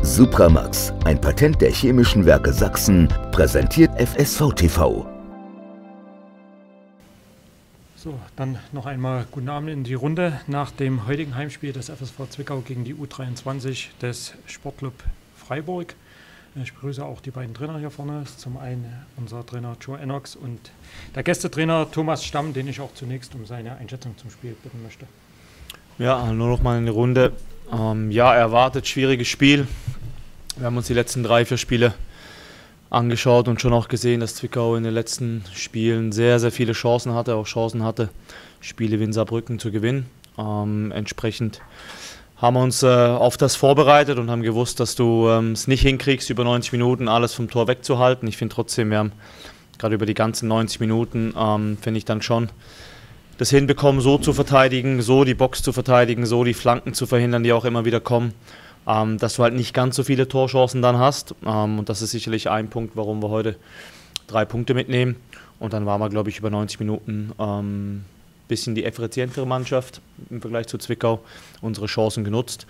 Supramax, ein Patent der Chemischen Werke Sachsen, präsentiert FSV TV. So, dann noch einmal guten Abend in die Runde nach dem heutigen Heimspiel des FSV Zwickau gegen die U23 des Sportclub Freiburg. Ich begrüße auch die beiden Trainer hier vorne. Zum einen unser Trainer Joe Enox und der Gästetrainer Thomas Stamm, den ich auch zunächst um seine Einschätzung zum Spiel bitten möchte. Ja, nur noch mal eine Runde. Ja, erwartet schwieriges Spiel. Wir haben uns die letzten 3-4 Spiele angeschaut und schon auch gesehen, dass Zwickau in den letzten Spielen sehr, sehr viele Chancen hatte, Spiele wie in Saarbrücken zu gewinnen. Entsprechend haben wir uns auf das vorbereitet und haben gewusst, dass du es nicht hinkriegst, über 90 Minuten alles vom Tor wegzuhalten. Ich finde trotzdem, wir haben gerade über die ganzen 90 Minuten, finde ich dann schon, das hinbekommen, so zu verteidigen, so die Box zu verteidigen, so die Flanken zu verhindern, die auch immer wieder kommen, dass du halt nicht ganz so viele Torchancen dann hast. Und das ist sicherlich ein Punkt, warum wir heute 3 Punkte mitnehmen. Und dann waren wir, glaube ich, über 90 Minuten ein bisschen die effizientere Mannschaft im Vergleich zu Zwickau, unsere Chancen genutzt.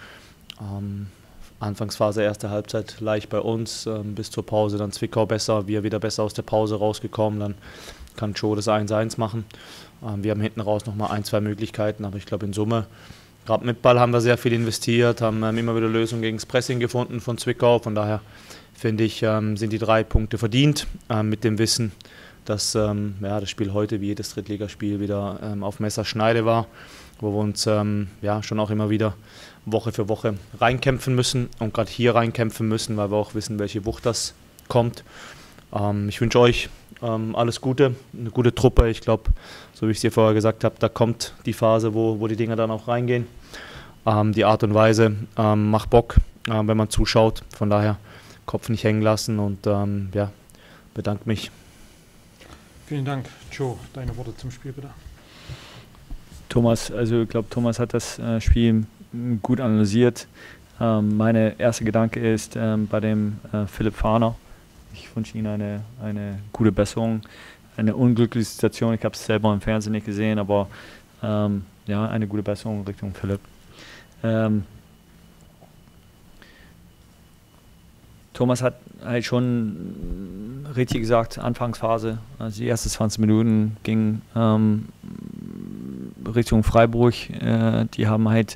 Anfangsphase, erste Halbzeit leicht bei uns, bis zur Pause dann Zwickau besser, wir wieder besser aus der Pause rausgekommen, dann kann Joe das 1-1 machen. Wir haben hinten raus nochmal 1-2 Möglichkeiten, aber ich glaube in Summe, gerade mit Ball haben wir sehr viel investiert, haben immer wieder Lösungen gegen das Pressing gefunden von Zwickau. Von daher finde ich, sind die 3 Punkte verdient, mit dem Wissen, dass das Spiel heute wie jedes Drittligaspiel wieder auf Messerschneide war, wo wir uns schon auch immer wieder Woche für Woche reinkämpfen müssen und gerade hier reinkämpfen müssen, weil wir auch wissen, welche Wucht das kommt. Ich wünsche euch alles Gute, eine gute Truppe. Ich glaube, so wie ich es dir vorher gesagt habe, da kommt die Phase, wo die Dinger dann auch reingehen. Die Art und Weise macht Bock, wenn man zuschaut. Von daher Kopf nicht hängen lassen und bedanke mich. Vielen Dank. Joe, deine Worte zum Spiel bitte. Thomas, also ich glaube, Thomas hat das Spiel gut analysiert. Mein erster Gedanke ist bei dem Philipp Fahner. Ich wünsche Ihnen eine gute Besserung, eine unglückliche Situation. Ich habe es selber im Fernsehen nicht gesehen, aber eine gute Besserung Richtung Philipp. Thomas hat halt schon richtig gesagt, Anfangsphase, also die ersten 20 Minuten ging Richtung Freiburg. Die haben halt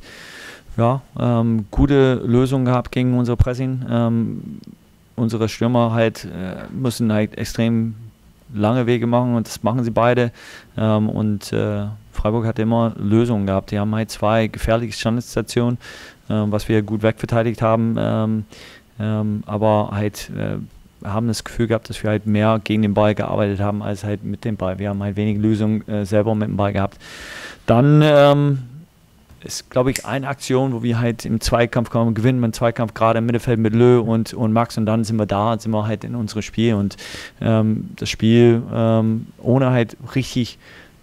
gute Lösungen gehabt gegen unser Pressing. Unsere Stürmer halt müssen halt extrem lange Wege machen und das machen sie beide. Freiburg hat immer Lösungen gehabt. Die haben halt 2 gefährliche Standardsituationen, was wir gut wegverteidigt haben. Aber halt haben das Gefühl gehabt, dass wir halt mehr gegen den Ball gearbeitet haben als halt mit dem Ball. Wir haben halt wenig Lösungen selber mit dem Ball gehabt. Dann ist, glaube ich, eine Aktion, wo wir halt im Zweikampf kommen, gewinnen wir einen Zweikampf gerade im Mittelfeld mit Lö und Max und dann sind wir halt in unserem Spiel und das Spiel ohne halt richtig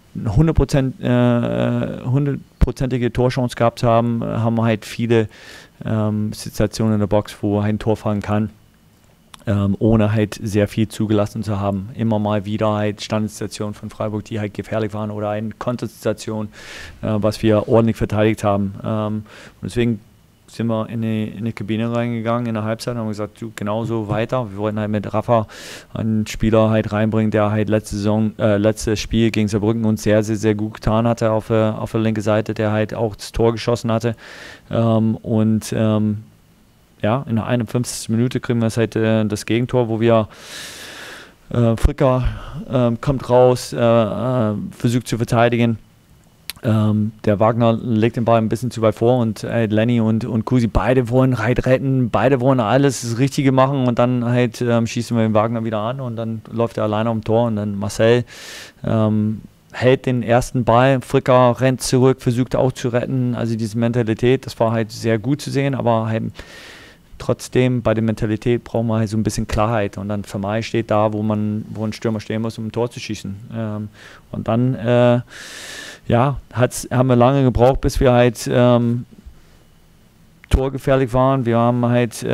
100%ige Torchance gehabt haben, haben wir halt viele Situationen in der Box, wo halt ein Tor fallen kann. Ohne halt sehr viel zugelassen zu haben. Immer mal wieder halt Standardsituationen von Freiburg, die halt gefährlich waren oder eine Kontersituation, was wir ordentlich verteidigt haben. Und deswegen sind wir in die Kabine reingegangen in der Halbzeit und haben gesagt, du, genauso weiter. Wir wollten halt mit Rafa einen Spieler halt reinbringen, der halt letztes Spiel gegen Saarbrücken uns sehr, sehr, sehr gut getan hatte auf der linken Seite, der halt auch das Tor geschossen hatte. In der 51. Minute kriegen wir halt das Gegentor, wo wir Fricker kommt raus, versucht zu verteidigen. Der Wagner legt den Ball ein bisschen zu weit vor und Lenny und Kusi, beide wollen halt retten, beide wollen alles das Richtige machen und dann halt schießen wir den Wagner wieder an und dann läuft er alleine am Tor und dann Marcel hält den ersten Ball, Fricker rennt zurück, versucht auch zu retten, also diese Mentalität, das war halt sehr gut zu sehen, aber halt trotzdem bei der Mentalität brauchen wir halt so ein bisschen Klarheit und dann Vermey steht da, wo ein Stürmer stehen muss, um ein Tor zu schießen. Und dann haben wir lange gebraucht, bis wir halt torgefährlich waren. Wir haben halt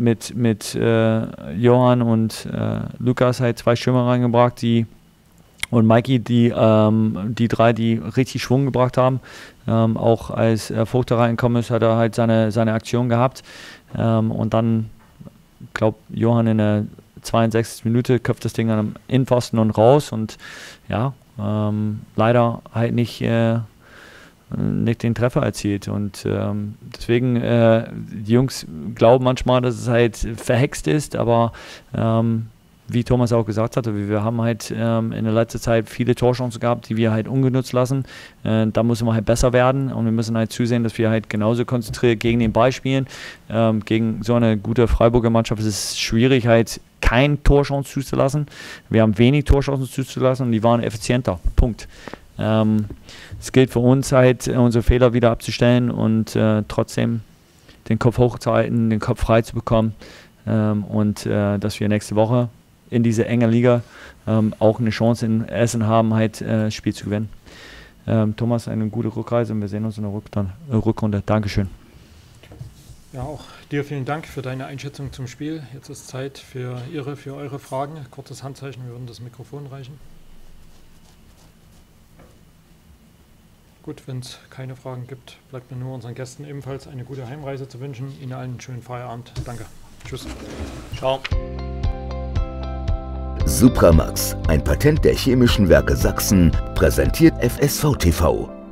mit Johann und Lukas halt 2 Stürmer reingebracht, die und Mikey, die drei, die richtig Schwung gebracht haben. Auch als Vogt da reingekommen ist, hat er halt seine Aktion gehabt. Und dann, ich glaube, Johann in der 62. Minute köpft das Ding an einem Innenpfosten und raus. Und ja, leider halt nicht den Treffer erzielt. Und deswegen, die Jungs glauben manchmal, dass es halt verhext ist, aber wie Thomas auch gesagt hatte, wir haben halt in der letzten Zeit viele Torchancen gehabt, die wir halt ungenutzt lassen. Da müssen wir halt besser werden und wir müssen halt zusehen, dass wir halt genauso konzentriert gegen den Ball spielen. Gegen so eine gute Freiburger Mannschaft ist es schwierig, halt kein Torchance zuzulassen. Wir haben wenig Torchancen zuzulassen und die waren effizienter. Punkt. Es gilt für uns halt, unsere Fehler wieder abzustellen und trotzdem den Kopf hochzuhalten, den Kopf frei zu bekommen und dass wir nächste Woche in dieser engen Liga auch eine Chance in Essen haben, halt das Spiel zu gewinnen. Thomas, eine gute Rückreise und wir sehen uns in der Rückrunde. Dankeschön. Ja, auch dir vielen Dank für deine Einschätzung zum Spiel. Jetzt ist Zeit für eure Fragen. Kurzes Handzeichen, wir würden das Mikrofon reichen. Gut, wenn es keine Fragen gibt, bleibt mir nur unseren Gästen ebenfalls eine gute Heimreise zu wünschen. Ihnen allen einen schönen Feierabend. Danke. Tschüss. Ciao. Supramax, ein Patent der Chemischen Werke Sachsen, präsentiert FSV TV.